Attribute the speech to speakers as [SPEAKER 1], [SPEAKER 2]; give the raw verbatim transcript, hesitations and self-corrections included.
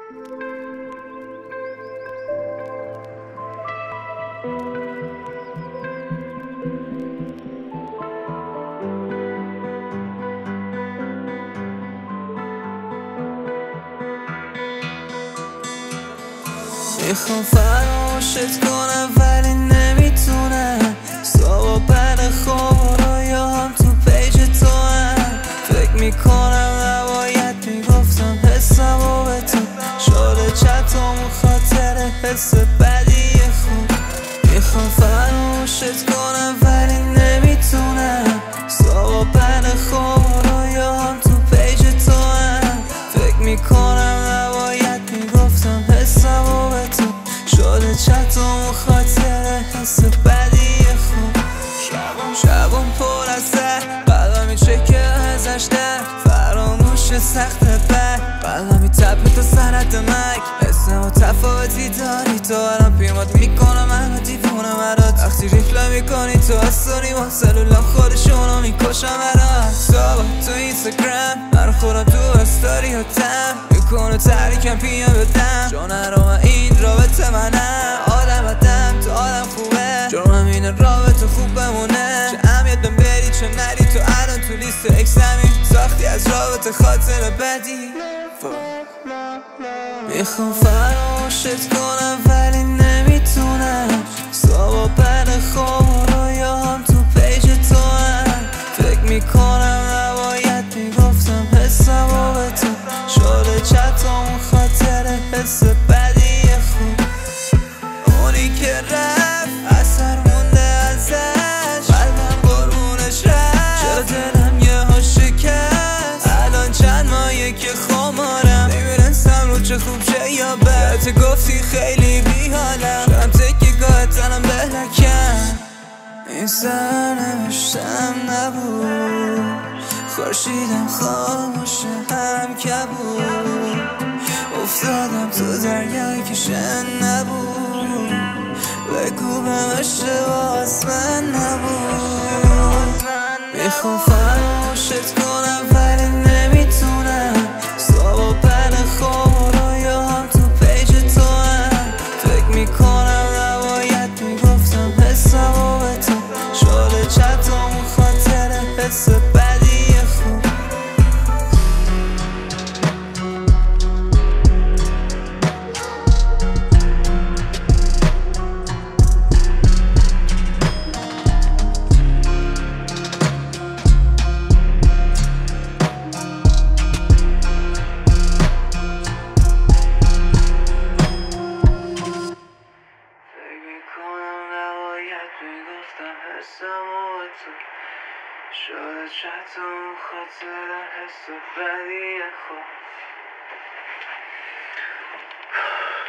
[SPEAKER 1] میخوام فراموشت کنم ولی نمیتونم. صبح بعد خواب رویاهم تو پیج تو هم. فکر میکنم نباید میگفتم حسم و به تو شده چطور خاطر حس بدی خوب. میخوام فراموشت کنم ولی نمیتونم. صبح بعد خواب رویاهم تو پیج تو هم. فکر میکنم نباید میگفتم حسم و به تو شده چطور خاطر حس بدی خوب. شبم پر از درد، قلبم چه که ازش در فراموش سخت بد. قلبم میتپه تا سرت مک، اسم و تفاوتی داری تو. الان پیمات میکنم همه دیوونه برات. وقتی ریپله میکنی تو استوری با سلولم خودشونو میکشم برات. صبح تو اینستاگرام من خودم تو استوری ها تم میکنه تحریکم پیم بدم. چون ارام این رابطه منم آدم بدم تو آدم خوبه. جرمم اینه رابطه خوب بمونه. چه اهمیت بهم بری چه نری تو الان تو لیست اکسمی. ساختی از رابطه خاطر بدی. میخوام فراموشت کنم ولی نمیتونم. صبح بعد خواب رویاهم تو پیج تو هم. فکر میکنم نباید میگفتم حسم و به تو شده چطور خاطر حس بدی خوب. اونی که رفت اثر مونده ازش، قلبم قربونش رفت. چرا دلم یه ها شکست. الان چند ماهیه که خمارم نمیرسم رو چه خوب چه یا بد. تو گفتی خیلی بیحالم شدم تکیه گاه تنم بلکم. این سرنوشتم نبود، خورشیدم خاموشه هم کبود. افتادم تو دریایی که شن نبود. بگو بهم اشتباس من نبود. میخوام فراموشت کنم ولی نمیتونم. صبح بعد خواب رویاهم تو پیج تو هم. فکر میکنم نباید میگفتم حسم و به تو شده چطور خاطر حس بدی خوب. شده چطور خاطر حس بدی خوب.